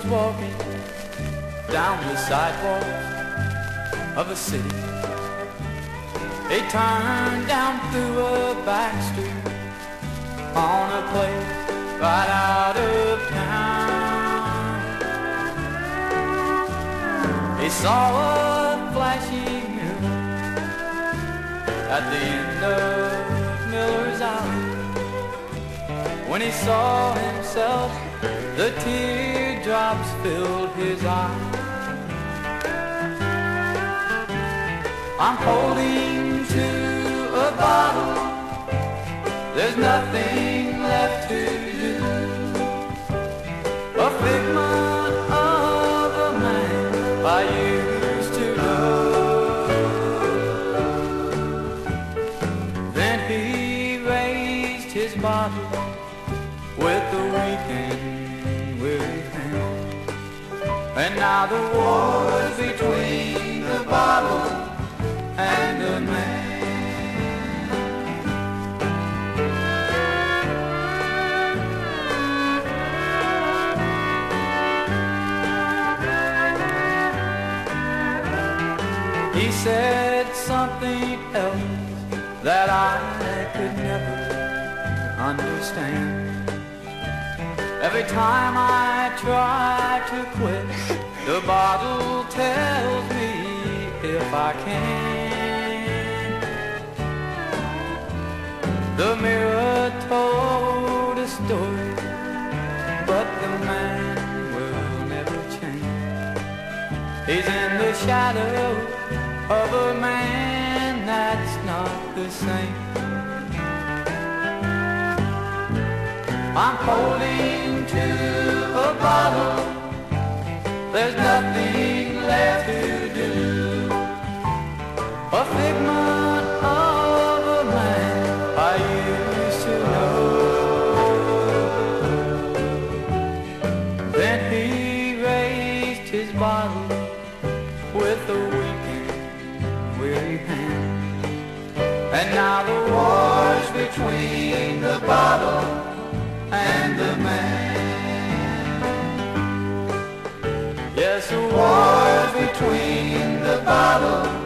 was walking down the sidewalk of a city. He turned down through a back street on a place right out of town. He saw a flashing mirror at the end of Miller's Alley. When he saw himself, the teardrops filled his eyes. I'm holding to a bottle, there's nothing left to do. A figment of a man I used to know. Then he raised his bottle with the weak and weary hand, and now the war's between the bottle and the man. He said something else that I could never understand. Every time I try to quit, the bottle tells me if I can. The mirror told a story, but the man will never change. He's in the shadow of a man that's not the same. I'm holding to a bottle, there's nothing left to do. A figment of a man I used to know. Then he raised his bottle with a weak and weary hand, and now the war's between the bottle and the man. Yes, a war between the bottle